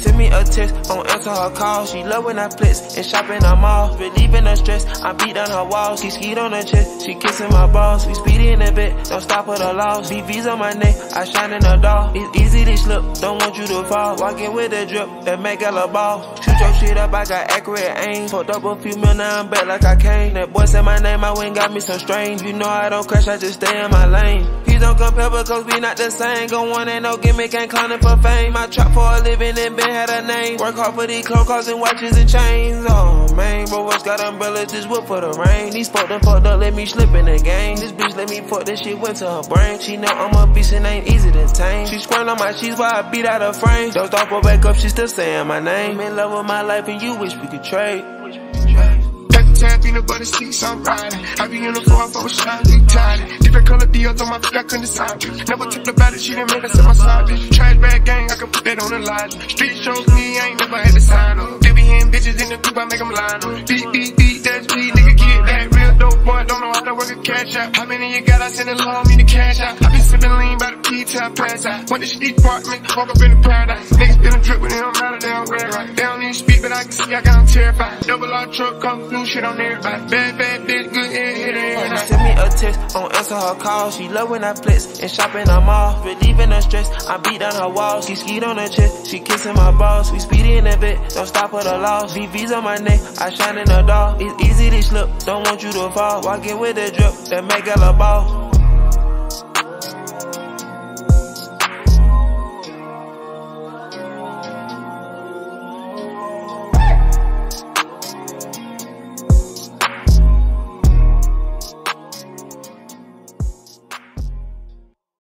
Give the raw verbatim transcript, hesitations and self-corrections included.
Send me a text, don't answer her call. She love when I flex and shop in the mall. Relieving her stress, I beat down her walls. She skied on her chest, she kissing my balls. We speedy in the bed, don't stop at the loss. B V's on my neck, I shine in the dark. It's easy to slip, don't want you to fall. Walking with the drip, that make Gala ball. Shoot your shit up, I got accurate aim. Fucked up a few mil, now I'm back like I came. That boy said my name, I went got me some strain. You know I don't crash, I just stay in my lane. Please don't compare because we not the same. Go on and no gimmick, ain't clowning for fame. I trap for a living and been had a name. Work hard for these clothes, cars and watches and chains. Oh man, bro, what's got umbrellas, just whip for the rain. These folk done fucked up, let me slip in the game. This bitch let me fuck, this shit went to her brain. She know I'm a beast and ain't easy to tame. She squirm on my cheese while I beat out her frame. Don't stop or back up, she still saying my name. In love with my life and you wish we could trade. Time, peanut butter seats, I'm riding. I be in the floor, for a shot, be tired. Different color deals on my feet, I couldn't decide. Never took about it, she didn't make us in my side. Trash bag gang, I can put that on the line. Street shows me, I ain't never had to sign up. They be hitting bitches in the group, I make them line up. Beat, beat, beat, that's beat, nigga, get that real dope boy. Don't know how to work a cash out. How many you got? I send it long, me the cash out. I be sipping lean by the P till I pass out. Went to street apartment, walk up in the paradise. Niggas been a drip with them, out of they don't grab right. They don't even speak, but I can see I got them terrified. Double R truck, come through, shit on everybody. Bad, bad bitch, good head, hit it. Send me a text, don't answer her call. She love when I flex and shop in the mall. Relieving her stress, I beat down her walls. She skied on her chest, she kissing my balls. We speedy in the bed, don't stop at the loss. B V's on my neck, I shine in the dark. It's easy to slip, don't want you to fall. Walking with the drip, that make Gala ball.